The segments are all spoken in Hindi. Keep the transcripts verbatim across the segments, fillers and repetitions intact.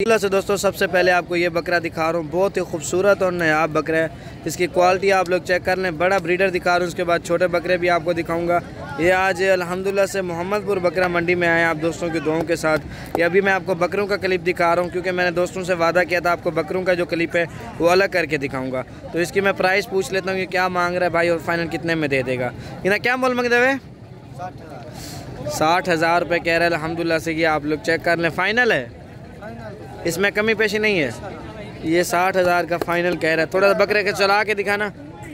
से दोस्तों सबसे पहले आपको ये बकरा दिखा रहा हूँ, बहुत ही खूबसूरत और नायाब बकरा है। इसकी क्वालिटी आप लोग चेक कर लें। बड़ा ब्रीडर दिखा रहा हूँ, उसके बाद छोटे बकरे भी आपको दिखाऊंगा। ये आज अल्हम्दुलिल्लाह से मोहम्मदपुर बकरा मंडी में आए हैं आप दोस्तों की दुआओं के साथ। ये अभी मैं आपको बकरों का क्लिप दिखा रहा हूँ, क्योंकि मैंने दोस्तों से वादा किया था आपको बकरों का जो क्लिप है वो अलग करके दिखाऊँगा। तो इसकी मैं प्राइस पूछ लेता हूँ कि क्या मांग रहा है भाई और फाइनल कितने में दे देगा। इन्हें क्या मोल मंगते हुए? साठ हज़ार रुपये कह रहे हैं अल्हम्दुलिल्लाह से। ये आप लोग चेक कर लें, फ़ाइनल है, इसमें कमी पेशी नहीं है। ये साठ हज़ार का फाइनल कह रहा है। थोड़ा सा बकरे के चला के दिखाना।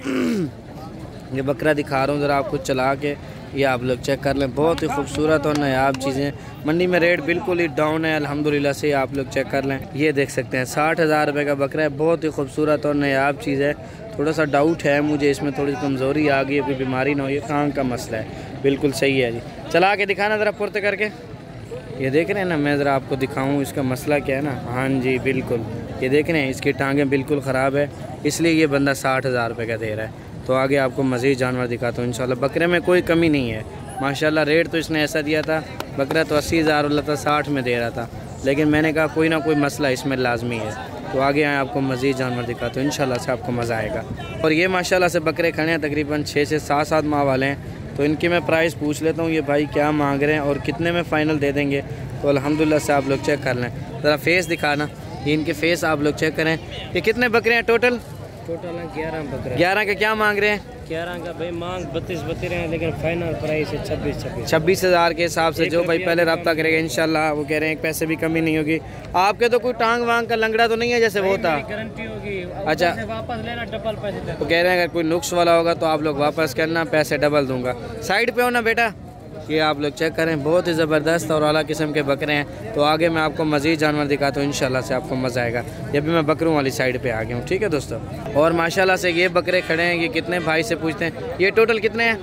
ये बकरा दिखा रहा हूँ ज़रा आपको चला के, ये आप लोग चेक कर लें। बहुत ही खूबसूरत और नायाब चीज़ें। मंडी में रेट बिल्कुल ही डाउन है अल्हम्दुलिल्लाह से, आप लोग चेक कर लें। ये देख सकते हैं साठ हज़ार रुपये का बकरा है, बहुत ही खूबसूरत और नायाब चीज़ है। थोड़ा सा डाउट है मुझे इसमें, थोड़ी कमज़ोरी आ गई है, कोई बीमारी ना हो। ये कान का मसला है, बिल्कुल सही है जी। चला के दिखाना ज़रा पुरते करके। ये देख रहे हैं ना, मैं ज़रा आपको दिखाऊं इसका मसला क्या है ना। हाँ जी बिल्कुल, ये देख रहे हैं इसकी टांगें बिल्कुल ख़राब है, इसलिए ये बंदा साठ हज़ार रुपये का दे रहा है। तो आगे आपको मज़ीद जानवर दिखाता हूँ इंशाल्लाह। बकरे में कोई कमी नहीं है माशाल्लाह। रेट तो इसने ऐसा दिया था, बकरा तो अस्सी हज़ार वाला था, साठ में दे रहा था, लेकिन मैंने कहा कोई ना कोई मसला इसमें लाजमी है। तो आगे आए आपको मज़ीद जानवर दिखाता हूँ इंशाल्लाह से, आपको मज़ा आएगा। और ये माशाल्लाह से बकरे खड़े हैं, तकरीबन छः से सात सात माह वाले हैं। तो इनकी मैं प्राइस पूछ लेता हूँ, ये भाई क्या मांग रहे हैं और कितने में फ़ाइनल दे देंगे। तो अल्हम्दुलिल्लाह से आप लोग चेक कर लें। ज़रा फेस दिखाना, ये इनके फेस आप लोग चेक करें। ये कितने बकरे हैं टोटल? टोटल है ग्यारह बकरे। ग्यारह का क्या मांग रहे हैं? ग्यारह का भाई मांग बत्तीस बत्ती रहे हैं, लेकिन फाइनल प्राइस है छब्बीस छब्बीस छब्बीस हज़ार के हिसाब से। जो भाई पहले रब्ता करेगा इंशाल्लाह, वो कह रहे हैं एक पैसे भी कमी नहीं होगी। आपके तो कोई टांग वांग का लंगड़ा तो नहीं है जैसे वो था? गारंटी होगी। अच्छा, वापस लेना डबल पैसे देना। वो कह रहे हैं अगर कोई नुक्स वाला होगा तो आप लोग वापस करना, पैसे डबल दूंगा। साइड पे हो ना बेटा। ये आप लोग चेक करें, बहुत ही ज़बरदस्त और आला किस्म के बकरे हैं। तो आगे मैं आपको मज़ीद जानवर दिखाता हूँ इंशाल्लाह से, आपको मज़ा आएगा। ये भी मैं बकरों वाली साइड पे आ गया हूँ, ठीक है दोस्तों। और माशाल्लाह से ये बकरे खड़े हैं, ये कितने भाई से पूछते हैं। ये टोटल कितने हैं?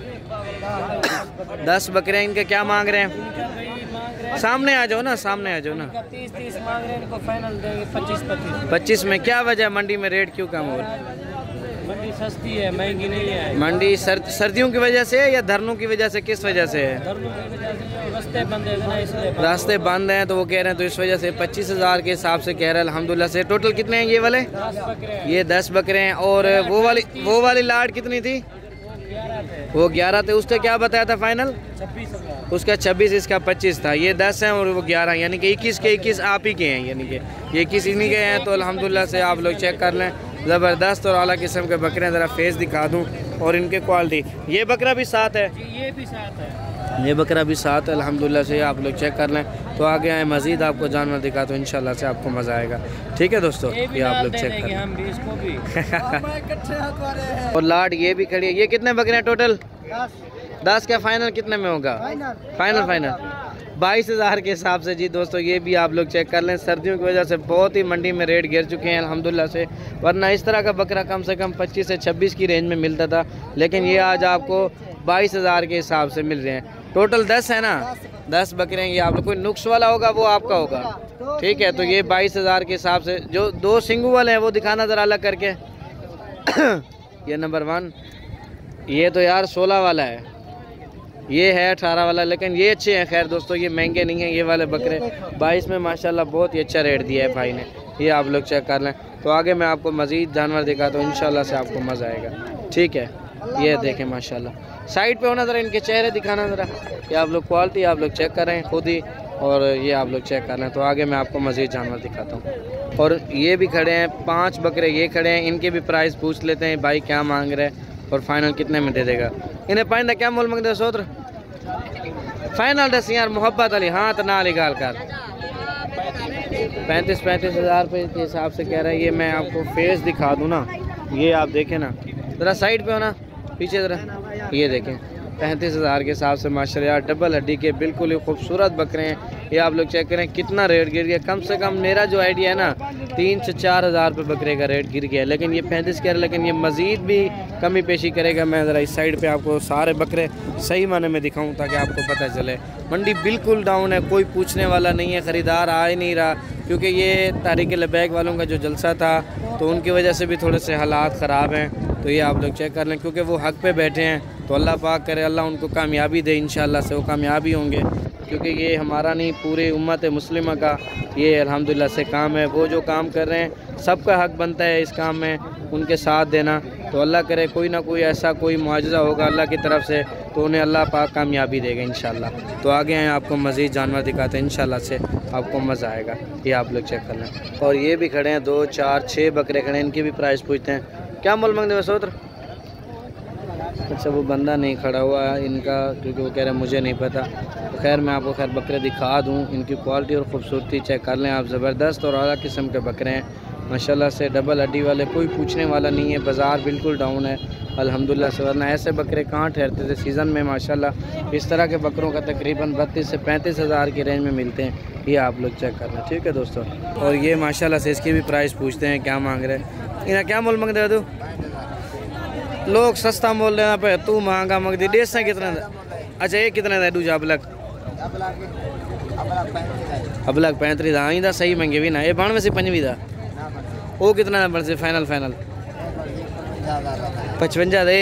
दस बकरे हैं। इनके क्या मांग रहे हैं? सामने आ जाओ ना, सामने आ जाओ ना। तीस तीस मांग रहे हैं, इनको फाइनल देंगे पच्चीस पच्चीस पच्चीस में। क्या वजह मंडी में रेट क्यों कम हो रहा है? मंडी सस्ती है, महंगी नहीं है। मंडी सर, सर्दियों की वजह से या धरनों की वजह से, किस वजह से है? रास्ते बंद है ना, इसलिए रास्ते बंद हैं तो वो कह रहे हैं, तो इस वजह से पच्चीस हज़ार के हिसाब से कह रहे हैं अल्हम्दुलिल्लाह से। टोटल कितने हैं ये वाले? ये दस बकरे हैं। और वो वाली वो वाली लाट कितनी थी? वो ग्यारह थे। उसका क्या बताया था फाइनल? छब्बीस हजार। उसका छब्बीस, इसका पच्चीस था। ये दस हैं और वो ग्यारह, यानी कि इक्कीस के इक्कीस आप ही के हैं, यानी कि ये इक्कीस इन्हीं के हैं। तो अल्हम्दुलिल्लाह से आप लोग चेक कर लें, ज़बरदस्त और आला किस्म के बकरे हैं। ज़रा फेस दिखा दूँ और इनके क्वालिटी। ये बकरा भी साथ है, ये भी साथ है, ये बकरा भी साथ है अल्हम्दुलिल्लाह से, आप लोग चेक कर लें। तो आगे आए मज़ीद आपको जानवर दिखा तो इंशाल्लाह से आपको मज़ा आएगा, ठीक है दोस्तों। ये आप लोग चेक कर लें। हम भी इसको भी और लाट ये भी खड़ी है। ये कितने बकरे हैं टोटल? दस का फाइनल कितने में होगा? फाइनल फाइनल बाईस हज़ार के हिसाब से जी दोस्तों। ये भी आप लोग चेक कर लें, सर्दियों की वजह से बहुत ही मंडी में रेट गिर चुके हैं अल्हम्दुलिल्लाह से, वरना इस तरह का बकरा कम से कम पच्चीस से छब्बीस की रेंज में मिलता था, लेकिन ये आज आपको बाईस हज़ार के हिसाब से मिल रहे हैं। टोटल दस है ना, दस बकरे हैं। ये आप लोग कोई नुक्स वाला होगा वो आपका होगा, ठीक है। तो ये बाईस हज़ार के हिसाब से। जो दो सिंगू वाले हैं वो दिखाना ज़रा अलग करके। ये नंबर वन। ये तो यार सोलह वाला है, ये है अठारह वाला, लेकिन ये अच्छे हैं। खैर दोस्तों ये महंगे नहीं हैं ये वाले बकरे। बाईस में माशाल्लाह बहुत ही अच्छा रेट दिया है भाई ने, ये आप लोग चेक कर लें। तो आगे मैं आपको मज़ीद जानवर दिखाता हूँ इंशाल्लाह से, आपको मज़ा आएगा, ठीक है। ये देखें माशाल्लाह। साइड पे होना ज़रा, इनके चेहरे दिखाना ज़रा। ये आप लोग क्वालिटी आप लोग चेक कर रहे हैं खुद ही, और ये आप लोग चेक कर लें। तो आगे मैं आपको मज़ीद जानवर दिखाता हूँ। और ये भी खड़े हैं, पाँच बकरे ये खड़े हैं। इनके भी प्राइस पूछ लेते हैं भाई क्या मांग रहे हैं और फाइनल कितने में दे देगा। इन्हें पाइंदा क्या मोल मंगते सोत्र फाइनल दस यार मोहब्बत अली। हाँ तो ना अली गाल कर पैंतीस पैंतीस हज़ार रुपये के हिसाब से कह रहा है। ये मैं आपको फेस दिखा दूँ ना, ये आप देखें ना ज़रा, साइड पे हो ना, पीछे ज़रा। ये देखें पैंतीस हज़ार के हिसाब से माशाल्लाह डबल हड्डी के बिल्कुल ही खूबसूरत बकरे हैं। ये आप लोग चेक करें कितना रेट गिर गया। कम से कम मेरा जो आइडिया है ना, तीन से चार हज़ार रुपये बकरे का रेट गिर गया, लेकिन ये पैंतीस कह रहा है, लेकिन ये मज़ीद भी कमी पेशी करेगा। मैं ज़रा इस साइड पे आपको सारे बकरे सही माने में दिखाऊं ताकि आपको पता चले। मंडी बिल्कुल डाउन है, कोई पूछने वाला नहीं है, ख़रीदार आ ही नहीं रहा, क्योंकि ये तारीक़ लबैक वालों का जो जलसा था तो उनकी वजह से भी थोड़े से हालात ख़राब हैं। तो ये आप लोग चेक कर लें, क्योंकि वो हक़ पे बैठे हैं। तो अल्लाह पाक करे अल्लाह उनको कामयाबी दे, इंशाअल्लाह से वो कामयाबी होंगे। क्योंकि ये हमारा नहीं, पूरी उम्मत मुस्लिमा का ये अल्हम्दुलिल्लाह से काम है। वो जो काम कर रहे हैं सबका हक बनता है इस काम में उनके साथ देना। तो अल्लाह करे कोई ना कोई ऐसा कोई मुआजिज़ा होगा अल्लाह की तरफ से, तो उन्हें अल्लाह पाक कामयाबी देगा इंशाल्लाह। तो आगे हैं आपको मज़ीद जानवर दिखाते हैं, इंशाल्लाह से आपको मज़ा आएगा। ये आप लोग चेक कर लें। और ये भी खड़े हैं, दो चार छः बकरे खड़े हैं, इनकी भी प्राइस पूछते हैं। क्या मोल मंगते वसोत्र? अच्छा वो बंदा नहीं खड़ा हुआ है इनका, क्योंकि वो कह रहे हैं मुझे नहीं पता। तो खैर मैं आपको खैर बकरे दिखा दूँ, इनकी क्वालिटी और ख़ूबसूरती चेक कर लें आप। ज़बरदस्त और आला किस्म के बकरे हैं माशाल्लाह से, डबल हड्डी वाले, कोई पूछने वाला नहीं है। बाज़ार बिल्कुल डाउन है अल्हम्दुलिल्लाह से, वरना ऐसे बकरे कहाँ ठहरते थे सीज़न में। माशाल्लाह इस तरह के बकरों का तकरीबन बत्तीस से पैंतीस हज़ार की रेंज में मिलते हैं। ये आप लोग चेक कर लें, ठीक है दोस्तों। और ये माशाल्लाह से इसकी भी प्राइस पूछते हैं क्या मांग रहे हैं। इन्हें क्या मोल मंगते तू? लोग सस्ता मोल लेना पे, तू महंगा मंग दी। डेढ़ से कितना? अच्छा ये कितना था दूजा? अबलग अबलग पैंतीस हाँ ही था, सही महंगे भी ना। ये बानवे से पंजवी था, वो कितना नंबर से फाइनल? फाइनल पचवंजा दे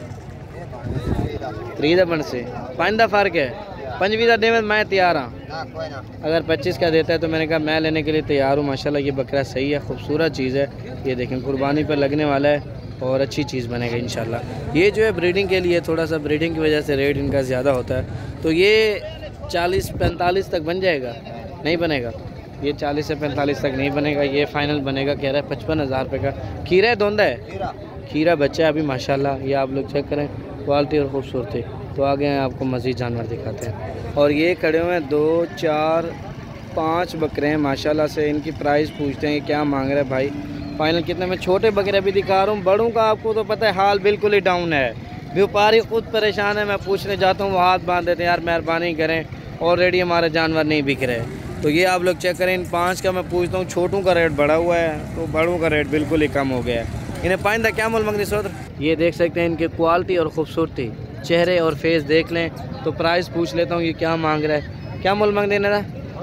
त्री बन से पाँच का फ़र्क है। पंजवी का देवे मैं तैयार हाँ, अगर पच्चीस का देता है तो मैंने कहा मैं लेने के लिए तैयार हूँ। माशाल्लाह ये बकरा सही है, खूबसूरत चीज़ है। ये देखें कुर्बानी पर लगने वाला है और अच्छी चीज़ बनेगा इंशाल्लाह। ये जो है ब्रीडिंग के लिए, थोड़ा सा ब्रीडिंग की वजह से रेट इनका ज़्यादा होता है। तो ये चालीस पैंतालीस तक बन जाएगा? नहीं बनेगा, ये चालीस से पैंतालीस तक नहीं बनेगा। ये फ़ाइनल बनेगा कह रहा है पचपन हज़ार रुपये का। खीरा है दोंदा है? खीरा बच्चा है अभी माशाल्लाह। ये आप लोग चेक करें क्वालिटी और ख़ूबसूरती। तो आगे हैं आपको मज़ीद जानवर दिखाते हैं। और ये खड़े हुए हैं दो चार पाँच बकरे हैं माशाल्लाह से। इनकी प्राइस पूछते हैं क्या मांग रहे हैं भाई, फाइनल कितने में। छोटे बकरे अभी दिखा रहा हूँ, बड़ों का आपको तो पता है हाल बिल्कुल ही डाउन है। व्यापारी खुद परेशान है, मैं पूछने जाता हूँ वो हाथ बांध देते हैं यार मेहरबानी करें, ऑलरेडी हमारे जानवर नहीं बिक रहे। तो ये आप लोग चेक करें, इन पाँच का मैं पूछता हूँ, छोटों का रेट बढ़ा हुआ है तो बड़ों का रेट बिल्कुल ही कम हो गया है। इन्हें पाइंदा क्या मोल मंगनी सोदर? ये देख सकते हैं इनकी क्वालिटी और ख़ूबसूरती, चेहरे और फेस देख लें। तो प्राइस पूछ लेता हूँ ये क्या मांग रहा है, क्या मोल मंग देना?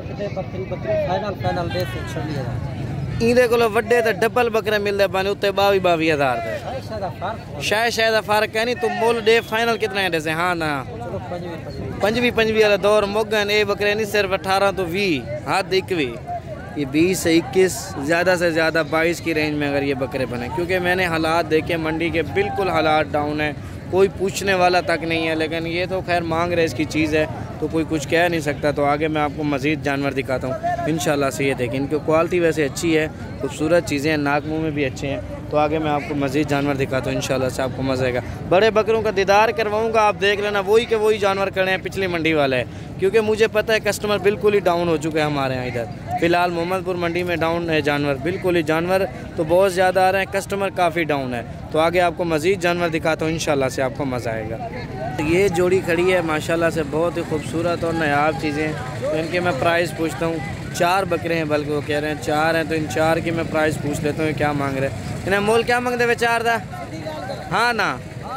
इहदे कोल वड्डे तो डबल बकरे मिलते पाने उत्ते बावी बावी हज़ार का शायद शायद फर्क है नहीं। तो मोल डे फाइनल कितना है जैसे? हाँ ना पंजवी पंजवी वाला दौर मुगन ये बकरे नहीं, सिर्फ अठारह तो भी हाथ इक्वी, ये बीस से इक्कीस ज़्यादा से ज़्यादा बाईस की रेंज में अगर ये बकरे बने। क्योंकि मैंने हालात देखे मंडी के, बिल्कुल हालात डाउन है, कोई पूछने वाला तक नहीं है। लेकिन ये तो खैर मांग रहे इसकी चीज़ है तो कोई कुछ कह नहीं सकता। तो आगे मैं आपको मज़ीद जानवर दिखाता हूँ इंशाल्लाह से। ये देखें इनकी क्वालिटी वैसे अच्छी है, खूबसूरत चीज़ें हैं, नाक मुँह में भी अच्छे हैं। तो आगे मैं आपको मज़ीद जानवर दिखाता हूँ इंशाल्लाह से, आपको मज़ा आएगा। बड़े बकरों का दीदार करवाऊँगा, आप देख लेना वही के वही जानवर खड़े हैं पिछली मंडी वाले। क्योंकि मुझे पता है कस्टमर बिल्कुल ही डाउन हो चुके हैं हमारे यहाँ इधर। फ़िलहाल मोहम्मदपुर मंडी में डाउन है जानवर, बिल्कुल ही जानवर तो बहुत ज़्यादा आ रहे हैं, कस्टमर काफ़ी डाउन है। तो आगे आपको मज़ीद जानवर दिखाता हूँ इंशाल्लाह से, आपको मज़ा आएगा। ये जोड़ी खड़ी है माशाल्लाह से, बहुत ही खूबसूरत और नायाब चीज़ें। तो इनके मैं प्राइस पूछता हूँ, चार बकरे हैं बल्कि वो कह रहे हैं चार हैं, तो इन चार की मैं प्राइस पूछ लेता हूँ क्या मांग रहे हैं। इन्हें मोल क्या मांगते हुए चार था? हाँ ना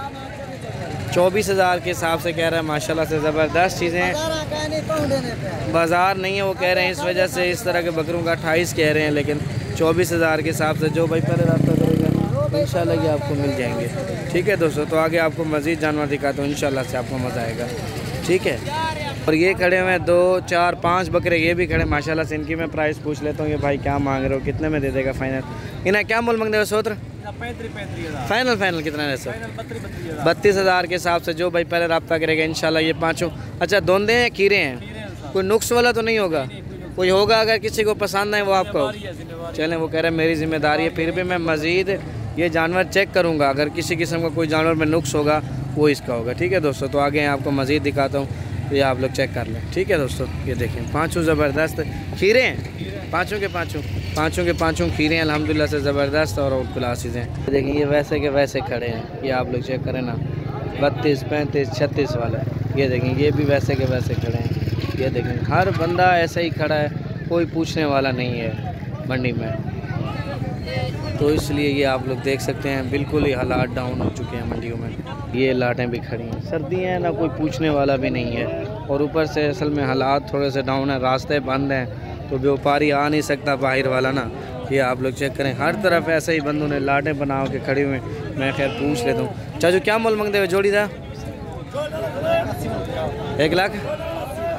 चौबीस हज़ार के हिसाब से कह रहे हैं माशाल्लाह से, ज़बरदस्त चीज़ें हैं। बाज़ार नहीं है वो कह रहे हैं, इस वजह से इस तरह के बकरों का अट्ठाईस कह रहे हैं, लेकिन चौबीस हज़ार के हिसाब से जो भाई पहले रब्ता करेगा इंशाल्लाह ये आपको मिल जाएंगे। ठीक है दोस्तों, तो आगे आपको मज़ीद जानवर दिखाता हूँ इंशाल्लाह से, आपको मज़ा आएगा। ठीक है, और ये खड़े हुए हैं दो चार पाँच बकरे, ये भी खड़े माशाल्लाह से। इनकी मैं प्राइस पूछ लेता हूँ, ये भाई क्या मांग रहे हो, कितने में दे देगा फाइनल? इन्हें क्या मोल मांग देगा सोत्र? फाइनल फाइनल कितना है सर? बत्तीस हज़ार के हिसाब से जो भाई पहले रब्ता करेगा इंशाल्लाह ये पाँचों। अच्छा दोंदे हैं खीरे हैं, कोई नुक्स वाला तो नहीं होगा? कोई होगा अगर किसी को पसंद है वो आपको चलें, वो कह रहे हैं मेरी जिम्मेदारी है। फिर भी मैं मज़ीद ये जानवर चेक करूँगा, अगर किसी किस्म का कोई जानवर में नुक्स होगा वो इसका होगा। ठीक है दोस्तों, तो आगे आपको मज़ीद दिखाता हूँ, तो ये आप लोग चेक कर लें। ठीक है दोस्तों, ये देखें पाँचों ज़बरदस्त खीरे हैं, पाँचों के पाँचों पाँचों के पाँचों खीरे हैं अल्हम्दुलिल्लाह से, ज़बरदस्त और आउट क्लास चीज़ें। देखें ये वैसे के वैसे खड़े हैं, ये आप लोग चेक करें ना, बत्तीस पैंतीस छत्तीस वाला है। ये देखें ये भी वैसे के वैसे खड़े हैं। ये देखें हर बंदा ऐसा ही खड़ा है, कोई पूछने वाला नहीं है मंडी में। तो इसलिए ये आप लोग देख सकते हैं बिल्कुल ही हालात डाउन हो चुके हैं मंडियों में। ये लाटें भी खड़ी हैं, सर्दी है ना, कोई पूछने वाला भी नहीं है। और ऊपर से असल में हालात थोड़े से डाउन है, रास्ते बंद हैं, तो व्यापारी आ नहीं सकता बाहर वाला ना। ये आप लोग चेक करें, हर तरफ ऐसे ही बंदों ने लाटें बना के खड़ी हुए। मैं खैर पूछ लेता हूँ, चाचू क्या मोल मंगते हुए जोड़ी था? एक लाख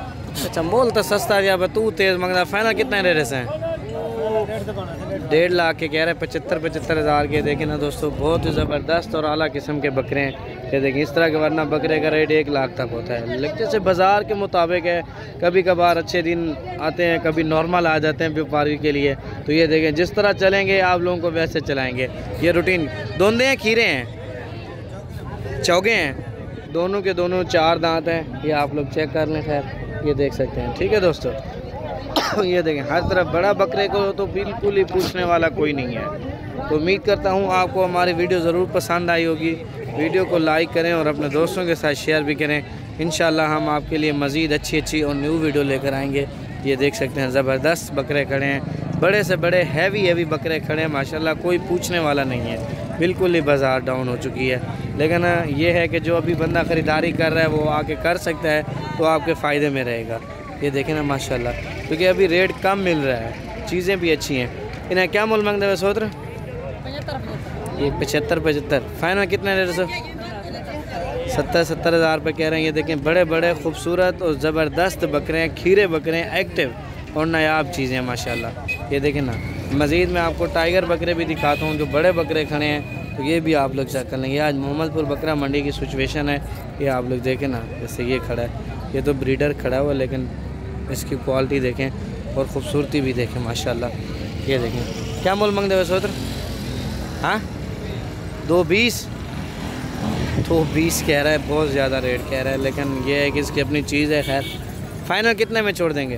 अच्छा मोल तो सस्ता या तू तेज़ मंगता, फाइनल कितना दे रहे हैं? डेढ़ लाख के कह रहे हैं, पचहत्तर पचहत्तर हज़ार के। देखें ना दोस्तों, बहुत ही ज़बरदस्त और आला किस्म के बकरे हैं ये देखें। इस तरह के वरना बकरे का रेट एक लाख तक होता है, लेकिन जैसे बाज़ार के मुताबिक है। कभी कभार अच्छे दिन आते हैं, कभी नॉर्मल आ जाते हैं व्यापारी के लिए। तो ये देखें, जिस तरह चलेंगे आप लोगों को वैसे चलाएँगे। ये रूटीन दोंदे हैं, खीरे हैं, चौगे हैं, दोनों के दोनों चार दांत हैं। ये आप लोग चेक कर लें, खैर ये देख सकते हैं। ठीक है दोस्तों, ये देखें हर तरफ बड़ा बकरे को तो बिल्कुल ही पूछने वाला कोई नहीं है। तो उम्मीद करता हूँ आपको हमारी वीडियो ज़रूर पसंद आई होगी। वीडियो को लाइक करें और अपने दोस्तों के साथ शेयर भी करें। इंशाल्लाह हम आपके लिए मज़ीद अच्छी अच्छी और न्यू वीडियो लेकर आएंगे। ये देख सकते हैं ज़बरदस्त बकरे खड़े हैं, बड़े से बड़े हैवी हैवी बकरे खड़े हैं माशाल्लाह, कोई पूछने वाला नहीं है। बिल्कुल ही बाज़ार डाउन हो चुकी है, लेकिन ये है कि जो अभी बंदा ख़रीदारी कर रहा है वो आके कर सकता है, तो आपके फ़ायदे में रहेगा। ये देखें ना माशाल्लाह, क्योंकि अभी रेट कम मिल रहा है, चीज़ें भी अच्छी हैं। इन्हें क्या मूल मांगते हुए सोच रहे? ये पचहत्तर पचहत्तर फाइनल कितने रेट से? सत्तर सत्तर हज़ार रुपये कह रहे हैं। ये देखें बड़े बड़े खूबसूरत और ज़बरदस्त बकरे हैं, खीरे बकरे हैं, एक्टिव और नायाब चीज़ें हैं माशाल्लाह। ये देखें ना, मज़ीद मैं आपको टाइगर बकरे भी दिखाता हूँ जो बड़े बकरे खड़े हैं, तो ये भी आप लोग चेक कर लेंगे। आज मोहम्मदपुर बकरा मंडी की सिचुएशन है, ये आप लोग देखें ना। जैसे ये खड़ा है, ये तो ब्रीडर खड़ा हुआ, लेकिन इसकी क्वालिटी देखें और ख़ूबसूरती भी देखें माशाल्लाह। ये देखें क्या मोल मांगते हुए सोच रहे? हाँ दो बीस दो बीस कह रहा है, बहुत ज़्यादा रेट कह रहा है, लेकिन ये है कि इसकी अपनी चीज़ है। खैर फाइनल कितने में छोड़ देंगे?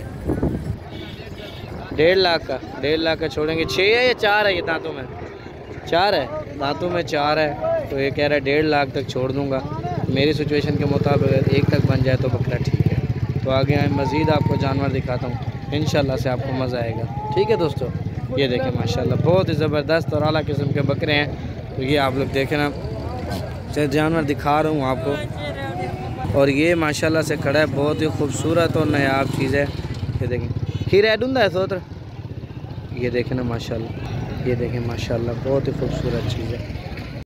डेढ़ लाख का डेढ़ लाख का छोड़ेंगे। छः है या चार है? ये दांतों में चार है, दांतों में चार है, तो ये कह रहा है डेढ़ लाख तक छोड़ दूँगा। मेरी सिचुएशन के मुताबिक एक तक बन जाए तो बकरा ठीक है। तो आगे मैं मज़ीद आपको जानवर दिखाता हूँ, इंशाल्लाह से आपको मज़ा आएगा। ठीक है दोस्तों, ये देखें माशाल्लाह बहुत ही ज़बरदस्त और आला किस्म के बकरे हैं। तो ये आप लोग देखें ना, जानवर दिखा रहा हूँ आपको, और ये माशाल्लाह से खड़ा है, बहुत ही खूबसूरत और नायाब चीज़ है। ये देखें खीरा ढूंढा है सोत्र, ये देखें ना माशाल्लाह, ये देखें माशाल्लाह बहुत ही खूबसूरत चीज़ है।